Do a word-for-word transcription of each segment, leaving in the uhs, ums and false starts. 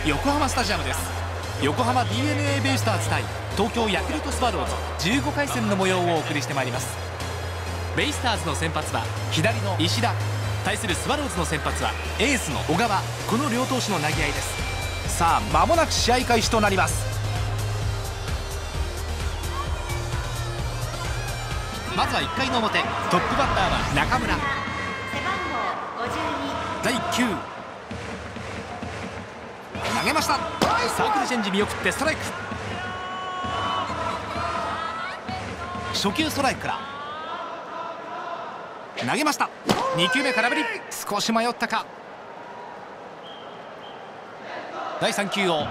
横浜スタジアムです。横浜 ディーエヌエー ベイスターズ対東京ヤクルトスワローズじゅうごかい戦の模様をお送りしてまいります。ベイスターズの先発は左の石田、対するスワローズの先発はエースの小川、この両投手の投げ合いです。さあ間もなく試合開始となります。まずはいっかいの表、トップバッターは中村。だいきゅう投げました。サークルチェンジ見送ってストライク。初球ストライクから投げました。にきゅうめ空振り、少し迷ったか。だいさん球を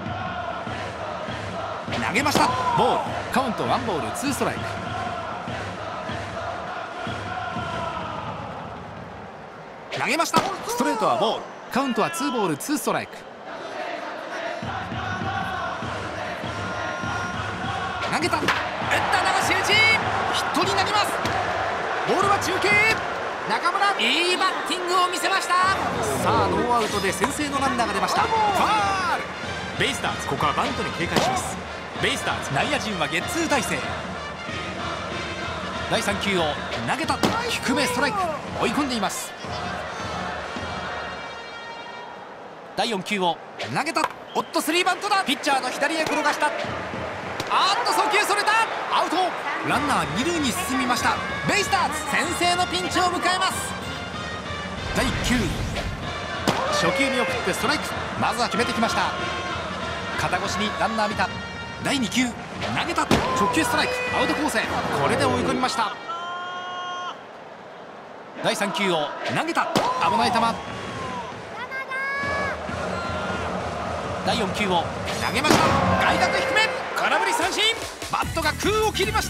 投げました。ボール、カウントワンボールツーストライク。投げました。ストレートはボール、カウントはツーボールツーストライク。投げた、打った、流し打ち、ヒットになります。ボールは中継、中村、いいバッティングを見せました。さあノーアウトで先制のランナーが出ました。ファール。ベイスターズ、ここはバントに警戒します。ベイスターズ内野陣はゲッツー体制。だいさん球を投げた、低めストライク、追い込んでいます。だいよん球を投げた、おっとスリーバントだ。ピッチャーの左へ転がした。あーっと送球それた、アウト。ランナーに塁に進みました。ベイスターズ先制のピンチを迎えます。だいきゅう、初球見送ってストライク、まずは決めてきました。肩越しにランナー見た。だいに球投げた、直球ストライク、アウトコースへ、これで追い込みました。だいさん球を投げた、危ない球。だいよん球を投げました。外角低め、空振り三振。バットが空を切りました。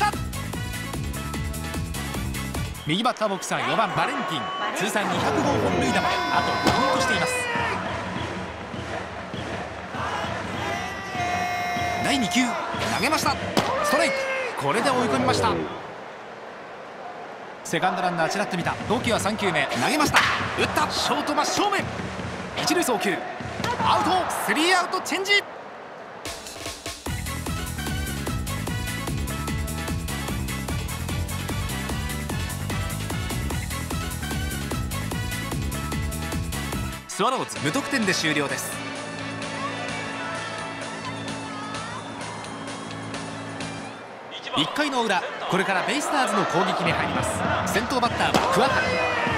右バッターボックスはよばんバレンティン、通算にひゃくごう本塁打まであとご本としています。だいに球投げました、ストライク、これで追い込みました。セカンドランナーちらっと見た。同期はさん球目投げました。打った、ショート真正面、一塁送球、アウト、スリーアウトチェンジ。スワローズ無得点で終了です。いっかいの裏、これからベイスターズの攻撃に入ります。先頭バッターは桑原。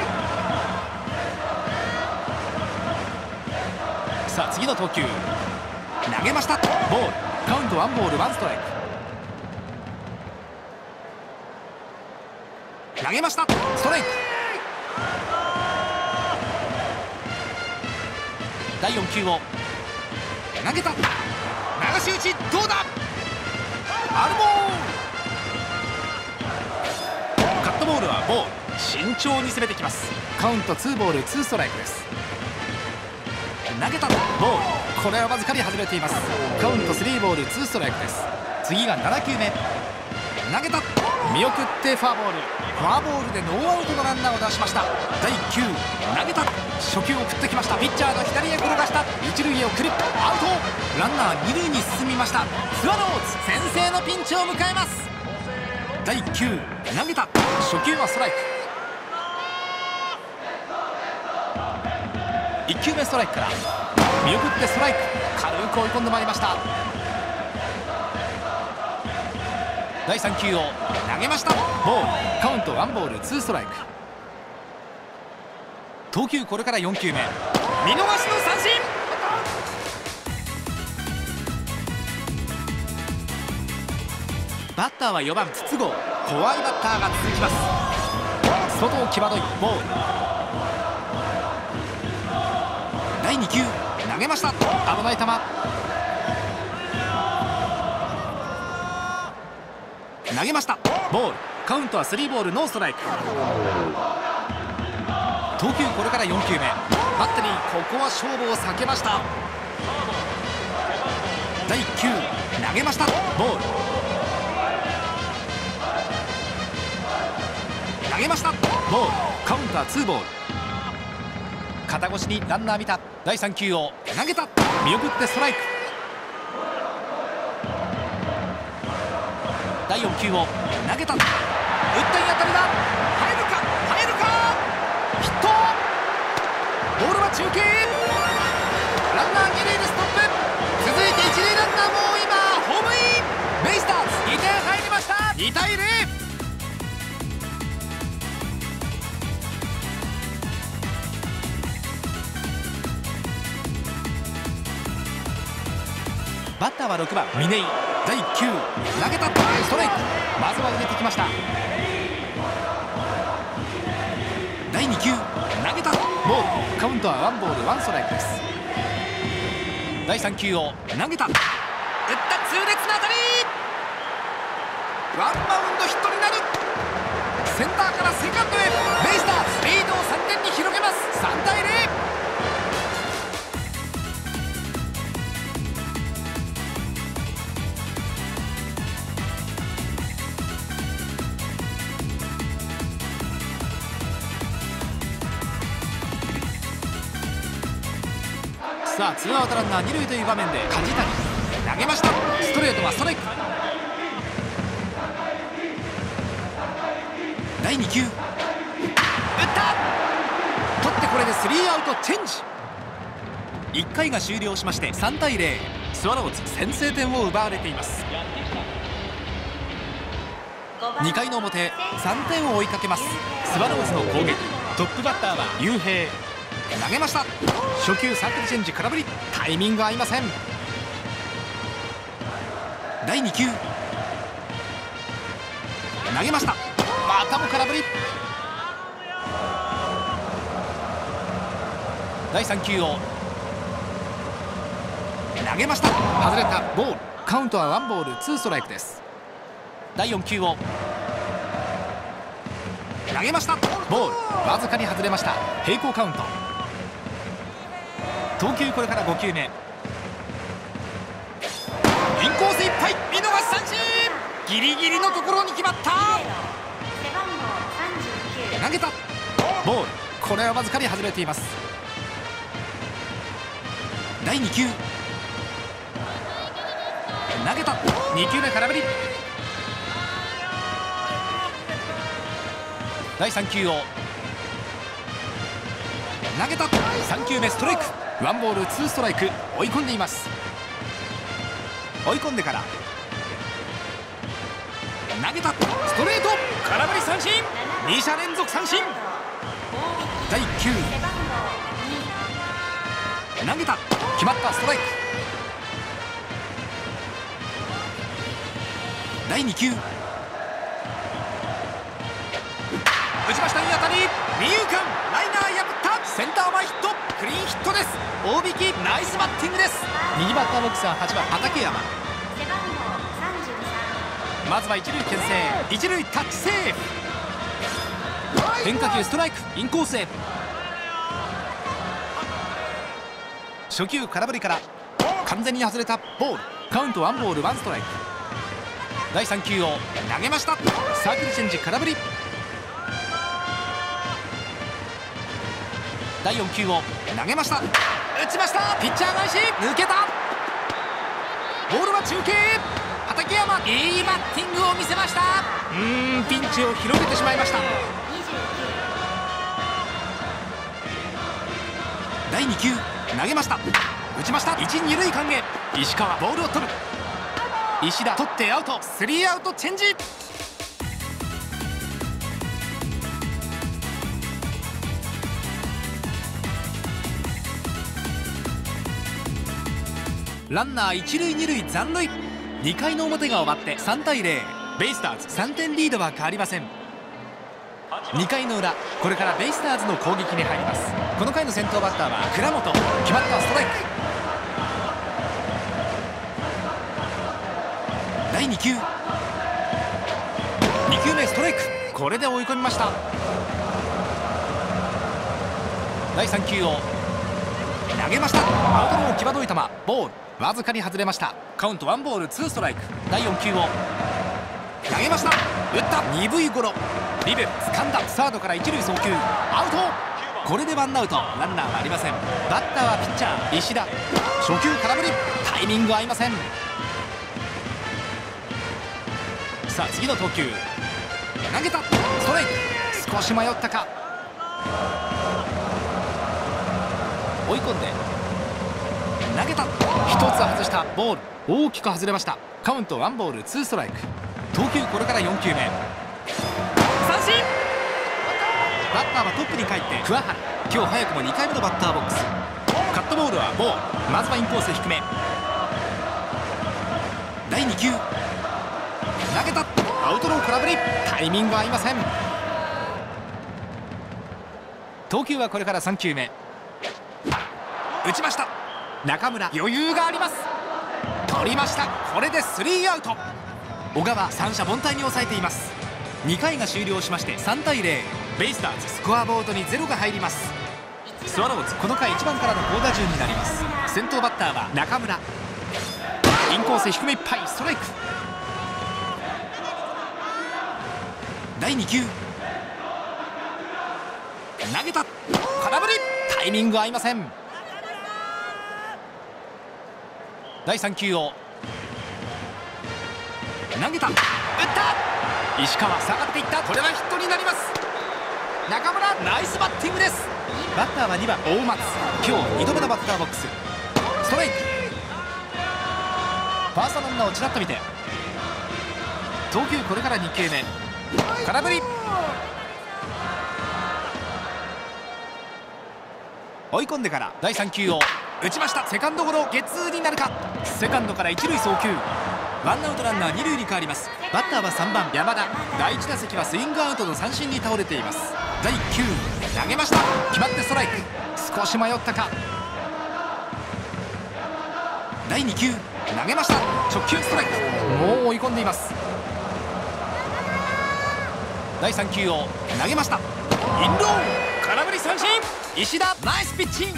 さあ次の投球、投げました。ボール、カウントワンボールワンストライク。投げました、ストライク。だいよん球を投げた、流し打ち、どうだ、アルボール。カットボールはボール、慎重に攻めてきます。カウントツーボールツーストライクです。投げた、ボール、これはわずかに外れています。カウントスリーボールツーストライクです。次がなな球目投げた、見送ってフォアボール。フォアボールでノーアウトのランナーを出しました。だいきゅう投げた、初球を振ってきました。ピッチャーの左へ転がした、一塁へ送る、アウト。ランナーに塁に進みました。スワローズ先制のピンチを迎えます。だいきゅう投げた、初球はストライク。いっ球目ストライクから見送ってストライク、軽く追い込んでまいりました。だいさん球を投げました。ボール、カウントワンボールツーストライク。投球これからよん球目、見逃しの三振。バッターはよばん筒香、怖いバッターが続きます。外を際どいボール。だいに球投げました、危ない球。投げました、ボール、カウントはスリーボールノーストライク。投球これからよん球目、バッテリーここは勝負を避けました。だいいっ球投げました、ボール。投げました、ボール。カウンターツーボール。 肩越しにランナー見た。だいさん球を投げた。見送ってストライク。だいよん球を投げた。打ったいい当たりだ。入るか入るか。ヒット。ボールは中継。ランナーに塁でストップ。続いて一塁ランナーも今ホームイン。ベイスターズにてん入りました。にたいゼロ。バッターはろくばん嶺井。だいいっ球投げた。ストライク。まずは入れてきました。だいに球投げた。ボール。カウントはワンボールワンストライクです。だいさん球を投げた。打った。痛烈な当たり。ワンバウンドヒットになる。センターからセカンドへ。ベイスターズリードをさんてんに広げます。さんたいゼロ。さあツーアウトランナーに塁という場面で梶谷投げました。ストレートはストライク。だいに球打った。取ってこれでスリーアウトチェンジ。いっかいが終了しましてさんたいゼロ。スワローズ先制点を奪われています。にかいの表さんてんを追いかけますスワローズの攻撃。トップバッターは雄平。投げました。初球サークルチェンジ空振り。タイミング合いません。だいに球投げました。またも空振り。だいさん球を投げました。外れた。ボール。カウントはワンボールツーストライクです。だいよん球を投げました。ボール。わずかに外れました。平行カウント。投球これからご球目。インコースいっぱい。見逃し三振。ギリギリのところに決まった。投げた。ボール。これはわずかに外れています。だいに球投げた。に球目空振り。だいさん球を投げた。さん球目ストライク。ワンボールツーストライク。追い込んでいます。追い込んでから投げた。ストレート。空振り三振。に者連続三振。だいいっ球投げた。決まった。ストライク。だいに球打ちました。いい当たり。二遊間ライナー破った。センター前ヒット。クリーンヒットです。大引き。ナイスバッティングです。右バッターボックスははちばん畠山。まずは一塁牽制。一塁タッチセーフ。変化球ストライク。インコースへ。初球空振りから完全に外れた。ボール。カウントワンボールワンストライク。だいさん球を投げました。サークルチェンジ空振り。だいよん球を投げました。打ちました。ピッチャー返し。抜けた。ボールは中継。畠山いいバッティングを見せました。うーんピンチを広げてしまいました。だいに球投げました。打ちました。一二塁間へ。石川ボールを取る。石田取ってアウト。スリーアウトチェンジ。ランナー一塁二塁残塁。にかいの表が終わってさんたいゼロ。ベイスターズさんてんリードは変わりません。にかいの裏、これからベイスターズの攻撃に入ります。この回の先頭バッターは倉本。決まったストライク。だいに球に球目ストライク。これで追い込みました。だいさん球を投げました。アウトロー際どい球。ボール。わずかに外れました。カウントワンボールツーストライク。だいよん球を投げました。打った。鈍いゴロ。リベ掴んだ。サードから一塁送球。アウト。 これでワンアウト、ランナーはありません。バッターはピッチャー石田。初球空振り、タイミング合いません。さあ次の投球、投げた、ストライク。少し迷ったか、追い込んで投げた、ひとつ外した。ボール、大きく外れました。カウントワンボールツーストライク。投球これからよん球目、三振。バッターはトップに帰って桑原。今日早くもにかいめのバッターボックス。カットボールはボール。まずはインコース低め、だいに球、投げた、アウトロー空振り、タイミング合いません。投球はこれからさん球目、打ちました。中村、余裕があります。取りました。これでスリーアウト。小川、三者凡退に抑えています。にかいが終了しましてさんたいゼロ。ベイスターズスコアボードにゼロが入ります。スワローズこの回いちばんからの好打順になります。先頭バッターは中村。インコース低めいっぱい、ストライク。だいに球、投げた、空振り、タイミング合いません。だいさん球を投げた、打った。石川下がっていった。これはヒットになります。中村、ナイスバッティングです。バッターはにばん大松。今日にどめのバッターボックス。ストライク。ファーストランナーをちらっと見て、投球これからに球目、空振り。追い込んでからだいさん球を打ちました。セカンドゴロ、ゲッツーになるか。セカンドから一塁送球、ワンアウトランナー二塁に変わります。バッターはさんばん山田。だいいち打席はスイングアウトの三振に倒れています。だいいっ球、投げました。決まってストライク。少し迷ったか。だいに球、投げました。直球ストライク。もう追い込んでいます。だいさん球を投げました。インロー、空振り三振。石田、ナイスピッチング。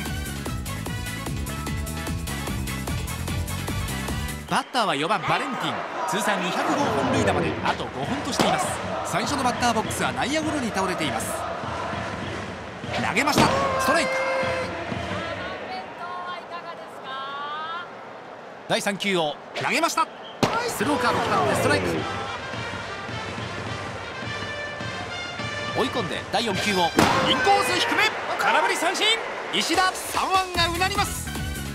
バッターはよばんバレンティン。通算にひゃくごう本塁打まであとごほんとしています。最初のバッターボックスは内野ゴロに倒れています。投げました、ストライク。だいさん球を投げました。スローカーブ決まってストライク。追い込んでだいよん球をインコース低め、空振り三振。石田、さんわんがうなります。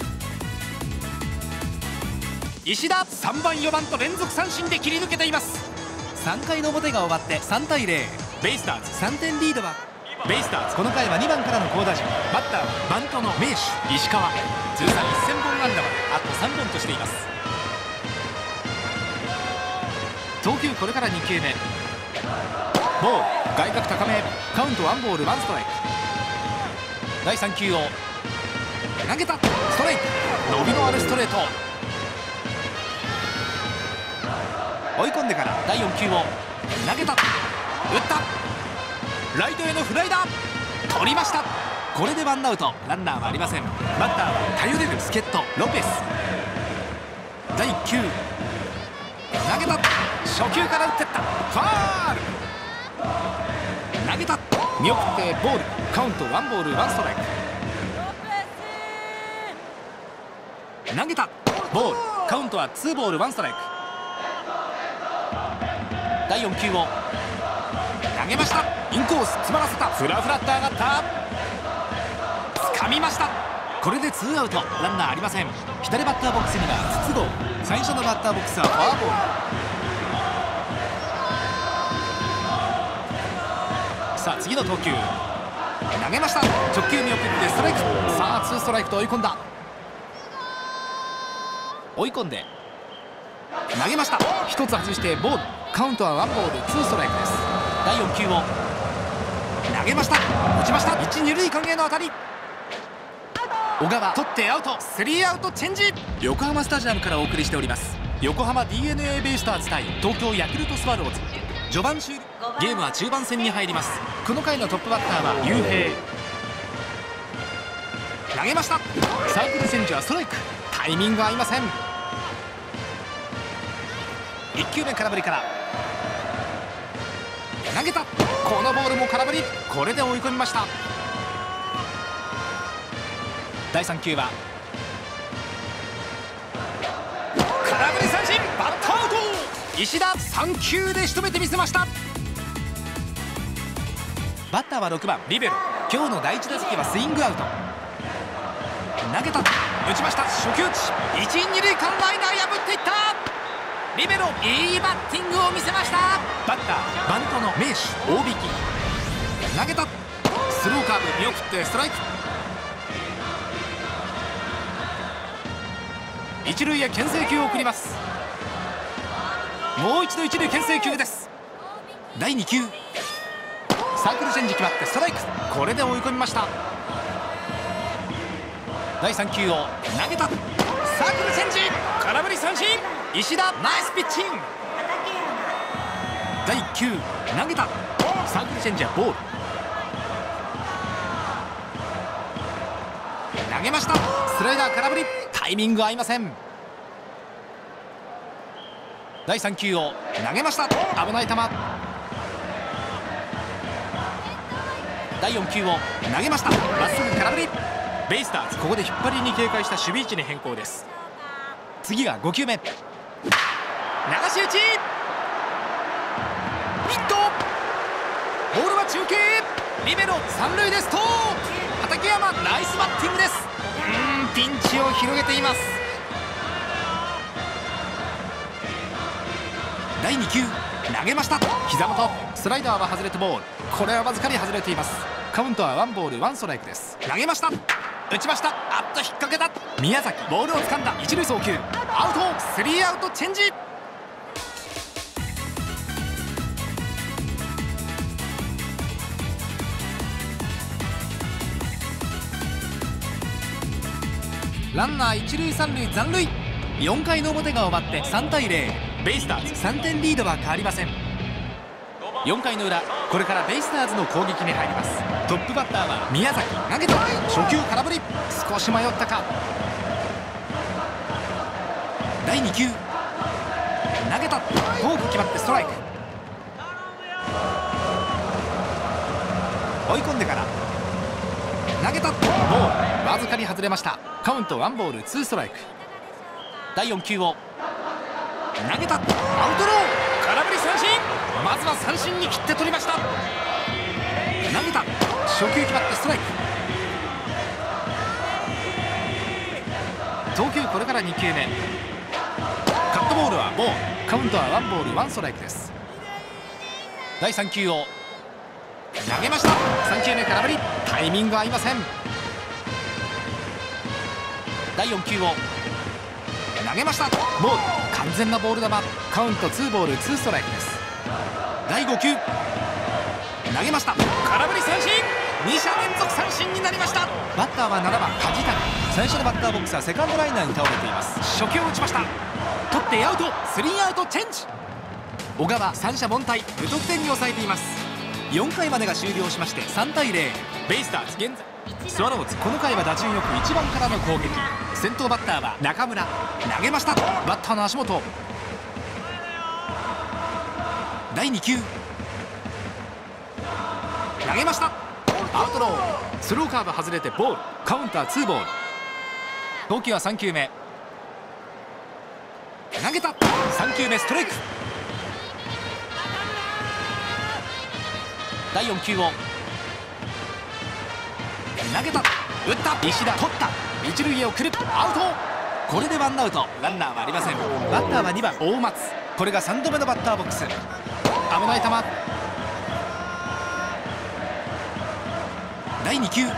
石田、さんばんよばんと連続三振で切り抜けています。さんかいの表が終わってさんたいゼロ。ベイスターズさんてんリードはベイスターズ。この回はにばんからの好打順。バッターはバントの名手石川。通算せんぼん安打まであとさんぼんとしています。投球これからに球目、ボール、外角高め、カウントワンボールワンストライク。だいさん球を投げた、ストライク。伸びのあるストレート。追い込んでからだいよん球を投げた、打った。ライトへのフライだ、取りました。これでワンアウト、ランナーはありません。バッターは頼れる助っ人ロペス。だいいっ球投げた、初球から打ってった、ファール。投げた、見送ってボール、カウントワンボールワンストライク。投げた、ボール、カウントはツーボールワンストライク。だいよん球を投げました。インコース詰まらせた、フラフラっと上がった、掴みました。これでツーアウト、ランナーありません。左バッターボックスには筒香。最初のバッターボックスはフォアボール。さあ次の投球、投げました。直球見送ってストライク。さあツーストライクと追い込んだ。追い込んで投げました。ひとつ外してボール、カウントはワンボールツーストライクです。だいよん球を投げました、打ちました。一二塁間への当たり。小川取ってアウト、スリーアウトチェンジ。横浜スタジアムからお送りしております。横浜 ディーエヌエー ベイスターズ対東京ヤクルトスワローズ。序盤終了、ゲームは中盤戦に入ります。この回のトップバッターは雄平。投げました、サークル戦時はストライク。タイミング合いません。いっ球目空振りから投げた、このボールも空振り。これで追い込みました。 だいさん球は空振り三振、バッターアウト。石田さん球で仕留めてみせました。バッターはろくばんリベロ。今日のだいいち打席はスイングアウト。投げた、打ちました。初球打ち、一塁二塁間ライナー破っていった。リベロいいバッティングを見せました。バッターバントの名手大引き。投げた、スローカーブ見送ってストライク。一塁へ牽制球を送ります。もう一度一塁牽制球です。だいに球、サークルチェンジ決まってストライク。これで追い込みました。だいさん球を投げた、サークルチェンジ、空振り三振。石田ナイスピッチング。だいいっ球投げた、サークルチェンジはボール。投げました、スライダー空振り、タイミング合いません。だいさん球を投げました、危ない球。だいよん球を投げました、まっすぐ空振り。ベイスターズここで引っ張りに警戒した守備位置に変更です。次がご球目、流し打ち、ヒット。ボールは中継、リベロ三塁でストーン。畠山ナイスバッティングです。うーん、ピンチを広げています。だいに球投げました、膝元、スライダーは外れてボール。これはわずかに外れています。カウントはワンボールワンストライクです。投げました、打ちました、あっと引っ掛けた。宮崎ボールを掴んだ、一塁送球アウト。スリーアウトチェンジ。ランナー一塁三塁残塁。よんかいの表が終わってさんたいゼロ、ベイスターズさんてんリードは変わりません。よんかいの裏、これからベイスターズの攻撃に入ります。トップバッターは宮崎、投げた、初球空振り、少し迷ったか。だいに球投げた、フォーク決まってストライク。追い込んでから投げた、ボールわずかに外れました。カウントワンボールツーストライク。だいよん球を投げた、アウトロー、空振り三振。まずは三振に切って取りました。投げた、初球決まってストライク。投球これからに球目、カットボールはボール。カウントはワンボールワンストライクです。だいさん球を投げました、さん球目空振り、タイミング合いません。だいよん球を投げました、ボール、完全なボール球。カウントツーボールツーストライクです。だいご球投げました、空振り三振。に者連続三振になりました。バッターはななばん梶谷。最初のバッターボックスはセカンドライナーに倒れています。初球を打ちました、取ってアウト、スリーアウトチェンジ。小川三者凡退、無得点に抑えています。よんかいまでが終了しましてさんたいゼロ、ベイスターズ現在。スワローズこの回は打順よくいちばんからの攻撃。先頭バッターは中村、投げました、バッターの足元。だいに球投げました、アウトロー、スローカーブ外れてボール。カウンターツーボール。投球はさん球目、投げた、さん球目ストライク。だいよん球を投げた、打った、石田取った、一塁へ送る、アウト。これでワンアウト、ランナーはありません。バッターはにばん大松、これがさんどめのバッターボックス。危ない球。だいに球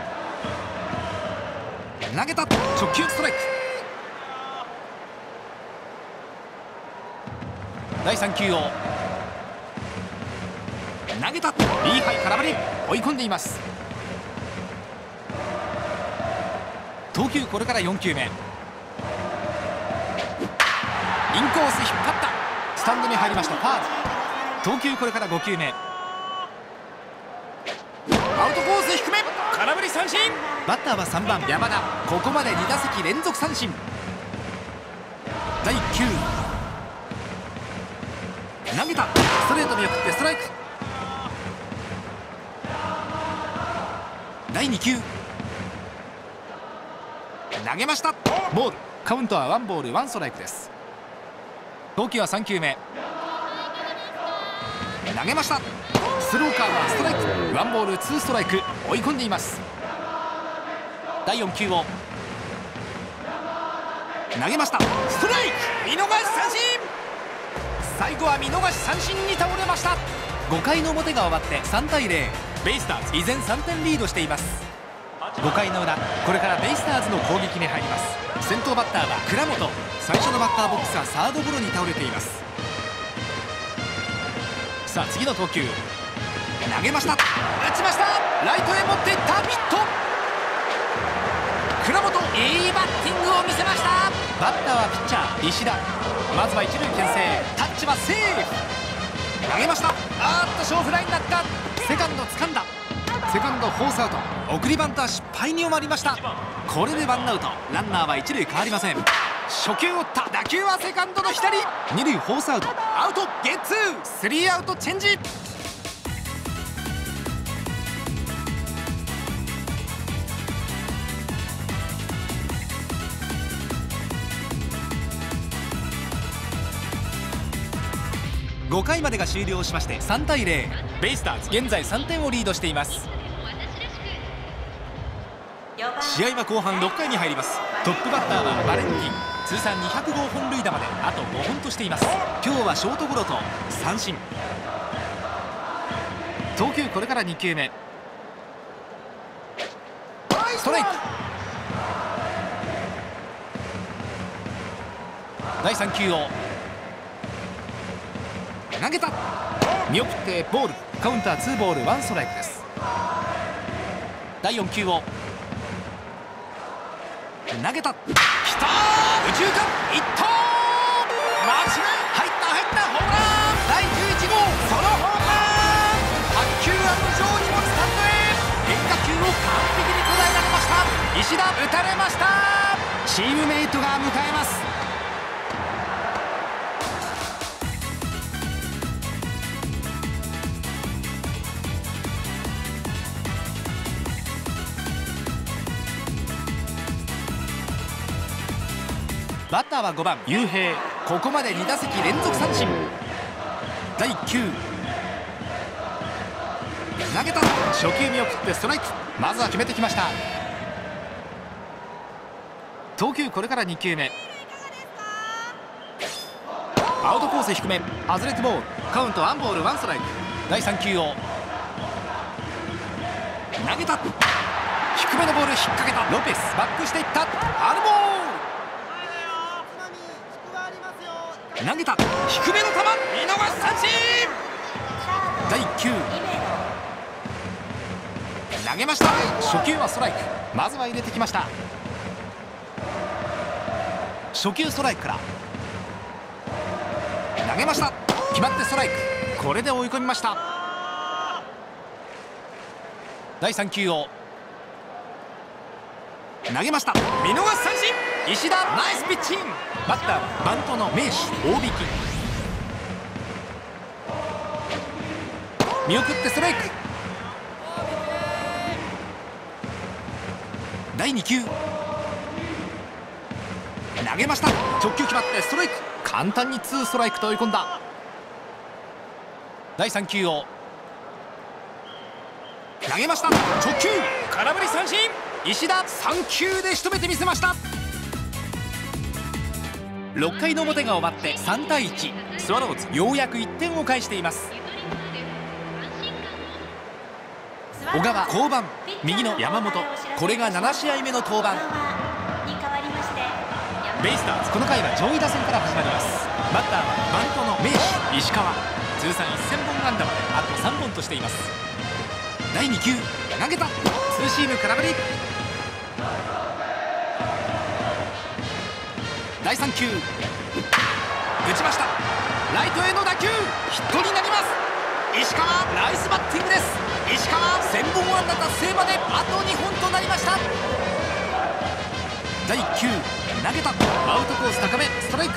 投げた、直球ストライク。だいさん球を投げた、いいハイ空振り、追い込んでいます。投球これからよん球目、インコース引っ張った、スタンドに入りました、ファール。投球これからご球目、アウトコース低め、空振り三振。バッターはさんばん山田、ここまでに打席連続三振。だいいっ球投げた、ストレート見送ってストライク。だいに球投げました。ボール。カウントはワンボールワンストライクです。投球はさんきゅうめ。投げました。スローカーブはストライク。ワンボールツーストライク。追い込んでいます。だいよん球を投げました。ストライク。見逃し三振。最後は見逃し三振に倒れました。ごかいの表が終わってさんたいゼロ。ベイスターズ依然さんてんリードしています。ごかいの裏、これからベイスターズの攻撃に入ります。先頭バッターは倉本。最初のバッターボックスはサードゴロに倒れています。さあ次の投球、投げました。打ちました。ライトへ持っていったヒット。倉本、いいバッティングを見せました。バッターはピッチャー石田。まずは一塁牽制、タッチはセーフ。投げました。あーっと小フライになった。セカンド掴んだ。セカンドフォースアウト。送りバントは失敗に終わりました。これでワンアウト。ランナーは一塁変わりません。初球を打った。打球はセカンドの左。二塁フォースアウト。アウトゲッツー。スリーアウトチェンジ。ごかいまでが終了しましてさんたいゼロ。ベイスターズ現在さんてんをリードしています。試合は後半ろっかいに入ります。トップバッターはバレンティン。通算にひゃくごほん塁打まであとごほんとしています。今日はショートゴロと三振。投球これからに球目。ストライク。だいさん球を投げた。見送ってボール。カウンターツーボールワンストライクです。だいよん球を投げた。きたー。右中間いったー。間違い。入った入った。ホームラン。だいじゅういち号ソロホームラン。白球は無情にもスタンドへ。変化球を完璧に捉えられました。石田打たれました。チームメイトが迎えます。バッターはごばん雄平。ここまでに打席連続三振。だいいっ球投げた。初球見送ってストライク。まずは決めてきました。投球これからに球目。アウトコース低め。外れてボール。カウントワンボールワンストライク。だいさん球を投げた。低めのボール引っ掛けた。ロペスバックしていった。アルボー。投げた。低めの球。見逃し三振。だいいっ球投げました。初球はストライク。まずは入れてきました。初球ストライクから投げました。決まってストライク。これで追い込みました。だいさん球を投げました。見逃し三振。石田ナイスピッチング。バッターはバントの名手大引き。見送ってストライク。だいに球投げました。直球決まってストライク。簡単にツーストライクと追い込んだ。だいさん球を投げました。直球空振り三振。石田さん球で仕留めてみせました。ろっかいの表が終わってさんたいいち。スワローズようやくいってんを返しています。小川降板。右の山本。これがなな試合目の登板。ベイスターズこの回は上位打線から始まります。バッターはバントの名手石川。通算せんぼん安打まであとさんぼんとしています。だいに球投げた。ツーシーム空振り。だいさん球打ちました。ライトへの打球ヒットになります。石川ナイスバッティングです。石川せんぼん安打達成まであとにほんとなりました。だいいっ球投げた。アウトコース高めストライク。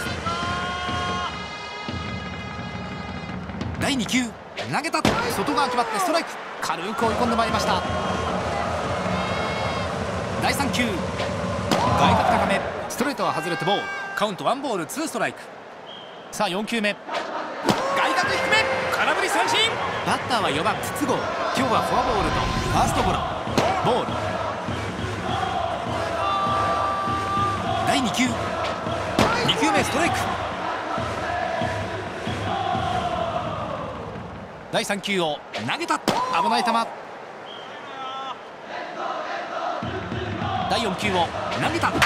だいに球投げた。外側決まってストライク。軽く追い込んでまいりました。だいさん球投外角高め、ストレートは外れてボール。カウントワンボールツーストライク。さあよんきゅうめ、外角低め、空振り三振。バッターはよばん筒香。今日はフォアボールとファーストゴロ。ボール。だいに球、に球目ストライク。だいさん球を投げた。危ない球。だいよん球を投げた。打った。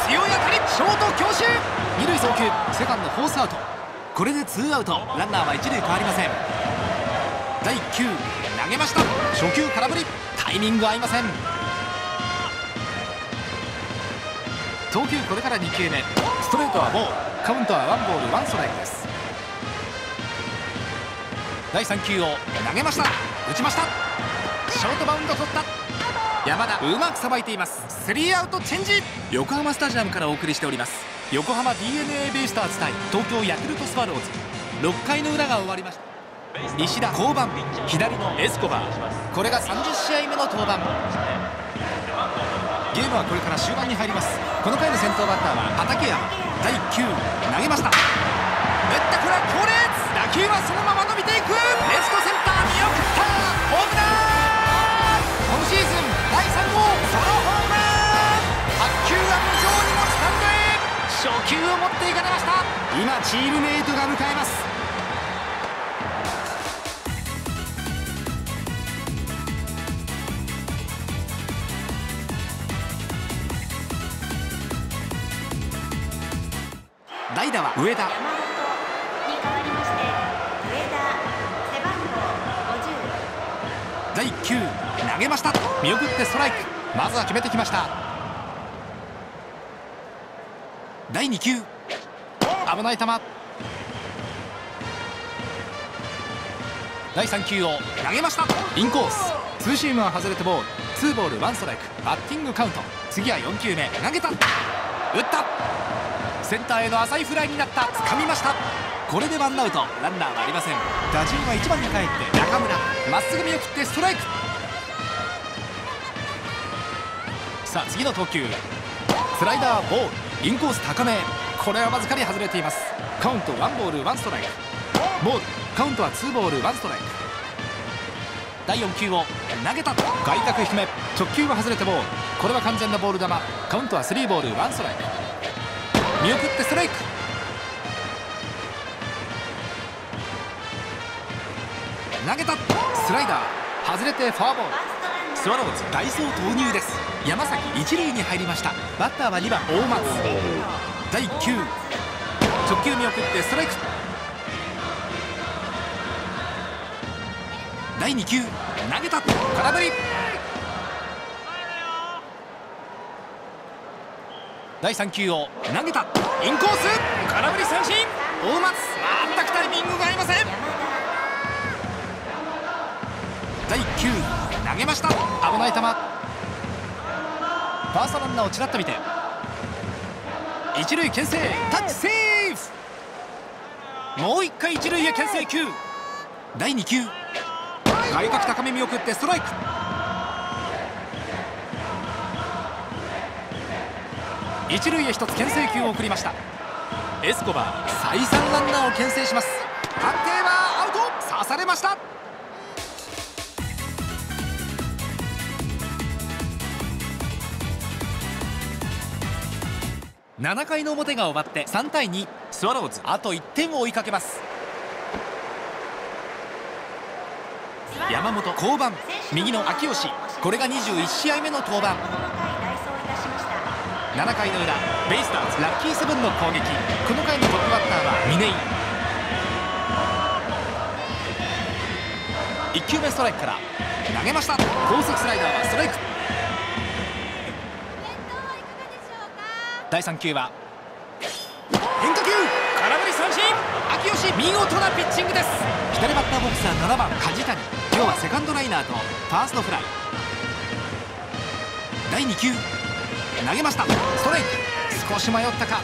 強い当たり。ショート強襲。二塁送球、セカンドフォースアウト。これでツーアウト。ランナーは一塁変わりません。だいいっ球投げました。初球空振り。タイミング合いません。投球これからに球目、ストレートはボール。カウントはワンボールワンストライクです。だいさん球を投げました。打ちました。ショートバウンド取った。山田うまくさばいています。スリーアウトチェンジ。横浜スタジアムからお送りしております。横浜 ディーエヌエー ベイスターズ対東京ヤクルトスワローズ。ろっかいの裏が終わりました。石田降板、左のエスコバー、これがさんじゅっ試合目の登板。ゲームはこれから終盤に入ります。この回の先頭バッターは畠山。だいいっ球投げました。打った。これは強烈。打球はそのまま伸びていく。レフトセンター見送った。ホームラン。今シーズンだいさん号ソロホームラン。はち球は無情にもスタンドへ。初球を持っていかれました。今チームメイトが迎えます。代打は上田。だいいっ球投げました。見送ってストライク。まずは決めてきました。だいに球、危ない球。だいさん球を投げました。インコース、ツーシームは外れてボール。ツーボールワンストライク。バッティングカウント。次はよん球目、投げた。打った。センターへの浅いフライになった。掴みました。これでワンアウト。ランナーはありません。打順はいちばんに帰って中村。まっすぐ見送ってストライク。さあ次の投球、スライダーボール。インコース高め。これはわずかに外れています。カウントワンボールワンストライク。ボール。カウントはツーボールワンストライク。だいよん球を投げた。外角低め。直球は外れてボール。これは完全なボール球。カウントはスリーボールワンストライク。見送ってストライク。投げた。スライダー外れてフォアボール。スワローズ代走投入です。山崎一塁に入りました。バッターはにばん大松。だいいっ球直球見送ってストライク。だいに球投げた。空振り。だいさん球を投げた。インコース、空振り三振。大松全くタイミングが合いません。だいいっ球投げました。危ない球。ファーストランナーをちらっと見て一塁牽制。タッチセーフ。もういっかい一塁へ牽制球。だいに球外角高め見送ってストライク。一塁へ一つ牽制球を送りました。エスコバー再三ランナーを牽制します。判定はアウト。刺されました。なな回の表が終わってさんたいに。スワローズあといってんを追いかけます。山本降板。右の秋吉、これがにじゅういち試合目の登板。なな回の裏、ベイスターズラッキーセブンの攻撃。この回のトップバッターは嶺井。いっ球目ストライクから投げました。高速スライダーはストライク。だいさん球は変化球、空振り三振。秋吉見事なピッチングです。左バッターボックスはななばん梶谷。今日はセカンドライナーとファーストフライ。だいに球投げました。ストライク。少し迷ったか。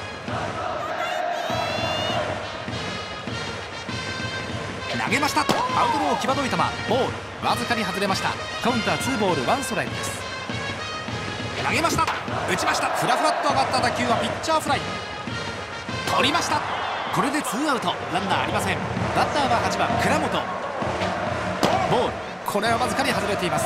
投げました。アウトロー際どい球。ボールわずかに外れました。カウンターツーボールワンストライクです。 投げました。打ちました。フラフラッと上がった打球はピッチャーフライ。取りました。これでツーアウト、ランナーありません。バッターははちばん倉本。ボール、これはわずかに外れています。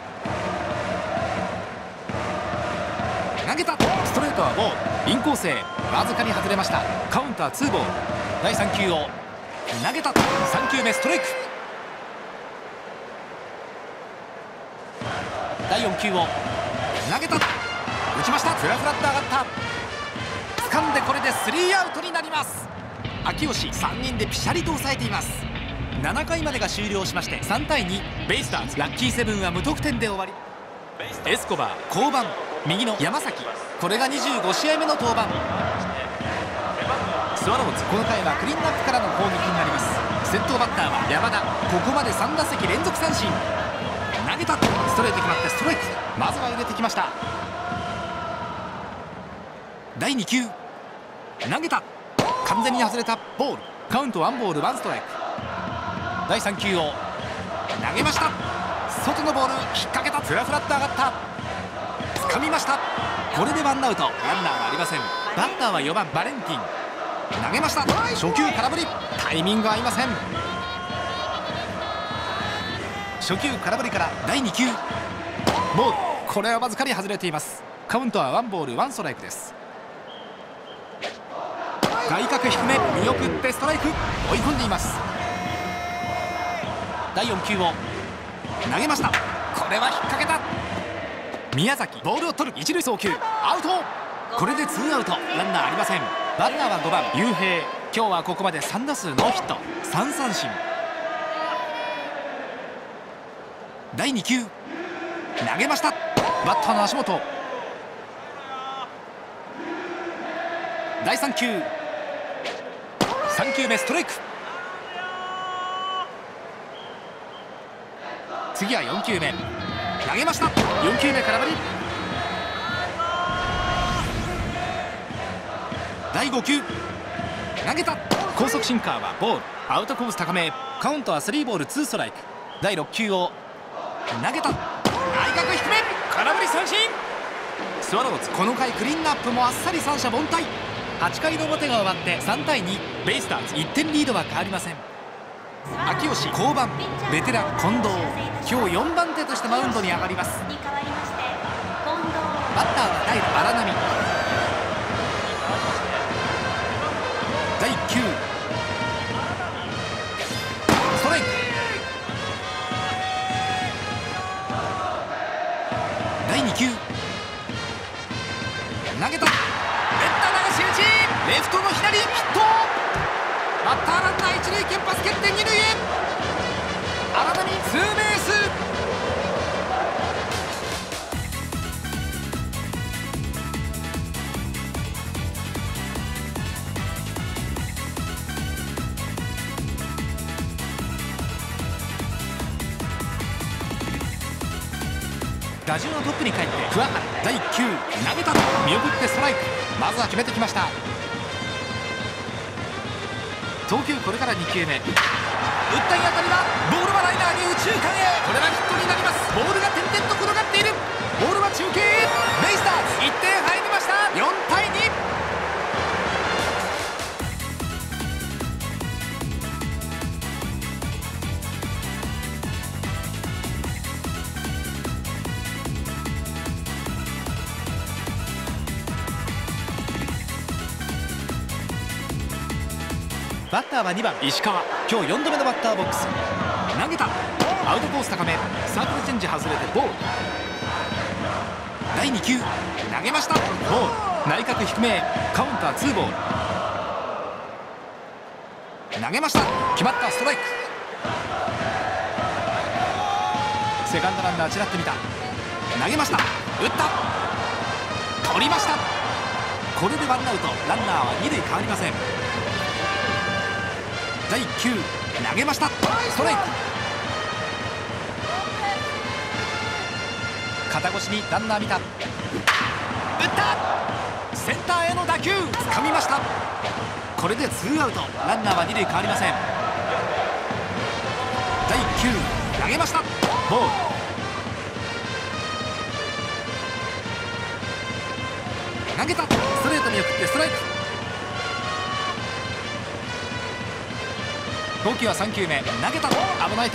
投げた。ストレートはボール、インコースへわずかに外れました。カウンターツーボール。だいさん球を投げた。さん球目ストライク。だいよん球を投げた。打ちました。フラフラッと上がった。掴んでこれでスリーアウトになります。秋吉さんにんでピシャリと抑えています。ななかいまでが終了しましてさんたいに。ベイスターズラッキーセブンは無得点で終わり。エスコバー降板。右の山崎、これがにじゅうご試合目の登板。スワローズこの回はクリーンアップからの攻撃になります。先頭バッターは山田、ここまでさん打席連続三振。投げた。ストレート決まってストライク。まずは入れてきました。だいに球投げた。完全に外れた。ボール、カウントワンボールワンストライク。だいさん球を投げました。外のボール引っ掛けた。フラフラッと上がった。掴みました。これでワンアウト、ランナーはありません。バッターはよばんバレンティン。投げました。初球空振り。タイミング合いません。初球空振りからだいに球ボール、これはわずかに外れています。カウントはワンボールワンストライクです。外角低め見送ってストライク。追い込んでいます。だいよん球を投げました。これは引っ掛けた。宮崎ボールを取る。一塁送球アウト。これでツーアウト、ランナーありません。バッターはごばん雄平。今日はここまでさん打数ノーヒットさん三振。だいに球投げました。バッターの足元。だいさん球さん球目ストライク。次はよん球目投げました。よん球目空振り。だいご球投げた。高速シンカーはボール、アウトコース高め。カウントはスリーボールツーストライク。だいろく球を投げた。内角低め空振り三振。スワローズこの回クリーンアップもあっさり三者凡退。はちかいの表が終わってさんたいに。ベイスターズいってんリードは変わりません。秋吉降板。ベテラン近藤、今日よんばん手としてマウンドに上がります。バッターは代打荒波。だいいっ球ストライク。だいに球投げた。レフトの左ヒット。バッターランナー一塁けんぱす蹴って二塁へ。荒波ツーベース。打順のトップに帰って桑原。だいいっ球投げた。見送ってストライク。まずは決めてきました。投球これからに球目。打ったい当たりはボールはライナーに右中間へ。これはヒットになります。ボールが点々と転がっている。ボールは中継へ。ベイスターズいってん入りました。よんたいに。バッターはにばん石川。今日よんどめのバッターボックス。投げた。アウトコース高め。サークルチェンジ外れてボール。だいに球投げました。ボール、内角低め。カウンターツーボール。投げました。決まった。ストライク。セカンドランナーちらってみた。投げました。打った。取りました。これでワンアウト、ランナーはに塁変わりません。だいいっ球投げました。ストライク。肩越しにランナー見た。打った。センターへの打球掴みました。これでツーアウト、ランナーはに塁変わりません。だいいっ球投げました。ボール。 投げた、ストレート見送ってストライク。投球はさんきゅうめ、投げた、危ない球。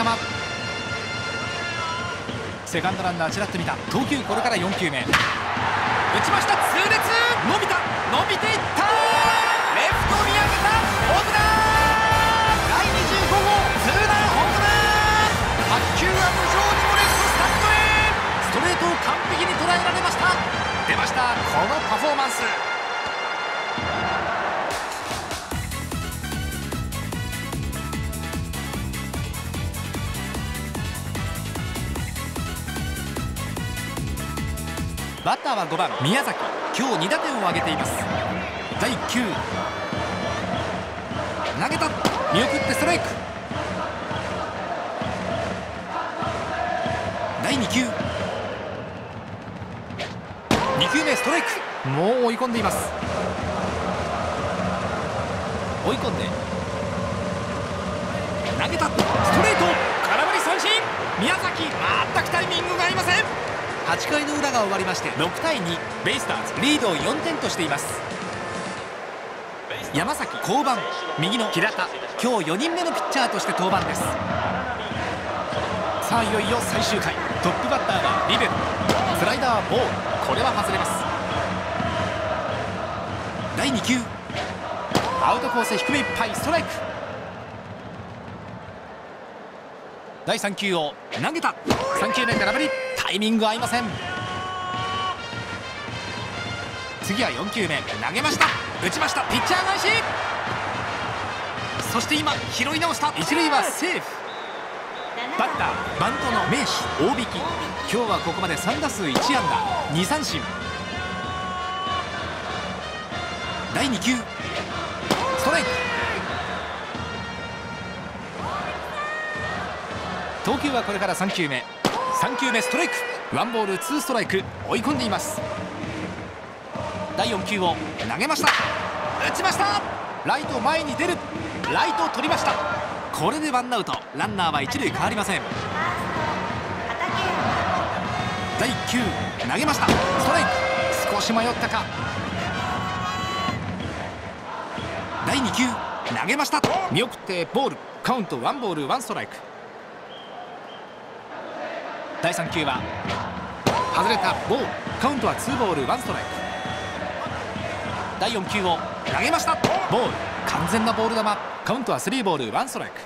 セカンドランナーちらっと見た。投球これからよんきゅうめ、打ちました。痛烈、伸びた、伸びていった、レフト見上げた、ホームラン、だいにじゅうごごうツーランホームラン。白球は無情にもレフトスタンドへ。ストレートを完璧に捉えられました。出ました、このパフォーマンス。バッターはごばん宮崎、今日にだてんを挙げています。だいいっきゅう、投げた、見送ってストライク。だいにきゅう、にきゅうめストライク。もう追い込んでいます。追い込んで投げた、ストレート、空振り三振。宮崎、全くタイミングが合いません。はちかいの裏が終わりましてろくたいに、ベイスターズリードをよんてんとしています。山崎降板、右の平田、今日よにんめのピッチャーとして登板です。さあいよいよ最終回、トップバッターはリベロ、スライダーボール、これは外れます。だいにきゅう、アウトコース低めいっぱい、ストライク。だいさんきゅうを投げた、さんきゅうめ空振り、タイミング合いません。次はよんきゅうめ、投げました、打ちました、ピッチャー返し。そして今拾い直した、一塁はセーフ。バッターバントの名手大引き、今日はここまでさんだすういちあんだにさんしん。だいにきゅう、ストライク。投球はこれからさんきゅうめ、さんきゅうめストライク、ワンボールツーストライク、追い込んでいます。だいよんきゅうを投げました、打ちました、ライト前に出る、ライトを取りました。これでワンアウト、ランナーは一塁変わりません。だいいっきゅう投げました、ストライク、少し迷ったか。だいにきゅう投げました、見送ってボール、カウントワンボールワンストライク。だいさんきゅうは外れたボール、カウントはツーボールワンストライク。だいよんきゅうを投げました、ボール、完全なボール球、カウントはスリーボールワンストライク。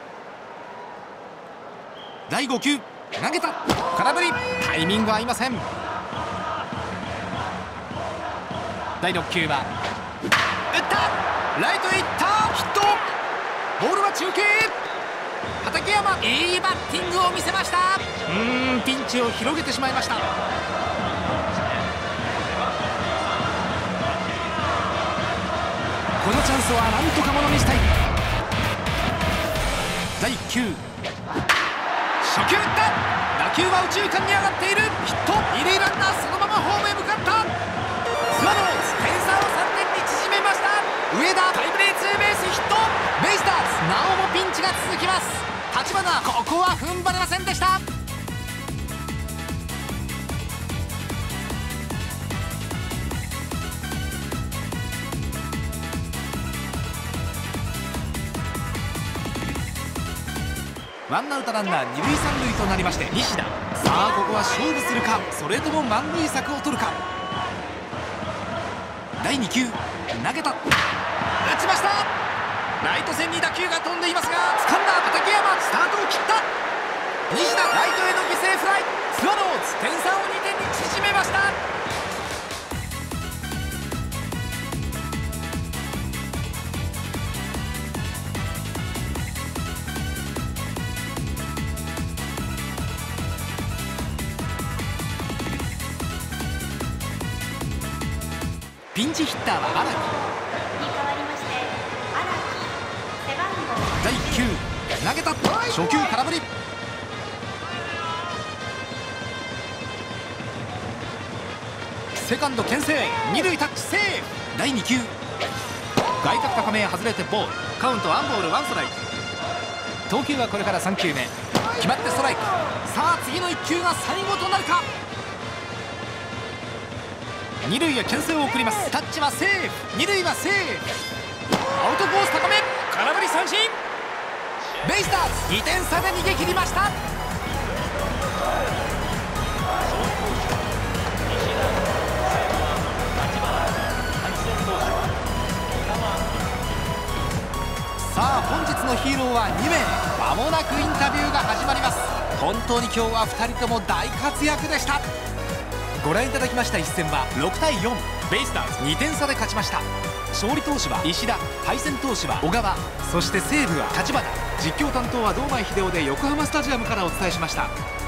だいごきゅう投げた、空振り、タイミング合いません。だいろっきゅうは打った、ライトへ行った、ヒット、ボールは中継。畠山、いいバッティングを見せました。うーん、ピンチを広げてしまいました。このチャンスはなんとかものにしたい。だいいっきゅう、初球打った、打球は右中間に上がっている、ヒット、二塁ランナーそのままホームへ向かった。スワローズ点差をさんてんに縮めました。上田タイムリーツーベースヒット。ベイスターズなおもピンチが続きます。立花、ここは踏ん張れませんでした。ワンアウトランナー二塁三塁となりまして、西田、さあここは勝負するか、それとも満塁策を取るか。だいにきゅう投げた、打ちました、ライト線に打球が飛んでいますが、掴んだ畠山、スタートを切った。西田、ライトへの犠牲フライ、スワローズ点差をにてんに縮めました。ピンチヒッターは荒木。だいいっきゅう投げた、初球空振り。セカンド牽制、二塁タッチセーフ。だいにきゅう外角高めへ外れてボール、カウントワンボールワンストライク。投球はこれからさんきゅうめ、決まってストライク。さあ次のいっきゅうが最後となるか。 二塁へ牽制を送ります。タッチはセーフ、二塁はセーフ。アウトコース高め、空振り三振。ベイスターズにてん差で逃げ切りました。さあ本日のヒーローはにめい。間もなくインタビューが始まります。本当に今日はふたりとも大活躍でした。ご覧いただきました一戦はろくたいよん、ベイスターズにてん差で勝ちました。勝利投手は石田、敗戦投手は小川、そして西武は立花。実況担当は堂前秀夫で横浜スタジアムからお伝えしました。